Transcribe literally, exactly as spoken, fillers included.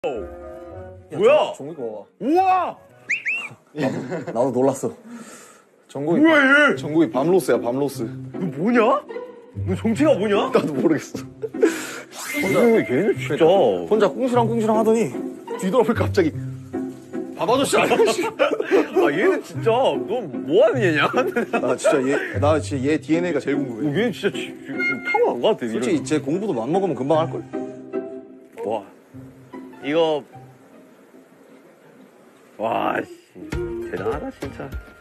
뭐야? 정국이가 와. 우와! 나도, 나도 놀랐어. 정국이. 뭐야 얘? 정국이 밤로스야, 밤로스. 너 뭐냐? 너 정체가 뭐냐? 나도 모르겠어. 혼자 얘는 진짜 혼자 꿍시렁꿍시렁 하더니 뒤돌아보니까 갑자기 밥 아저씨 아저씨. 아 얘는 진짜 너 뭐하는 얘냐? 나 진짜 얘, 나 진짜 얘 디엔에이가 제일 궁금해. 얘는 진짜 지, 좀 타고난 것 같아. 솔직히 이런. 제 공부도 맘 먹으면 금방 할걸? 와 이거 와 씨, 대단하다 진짜.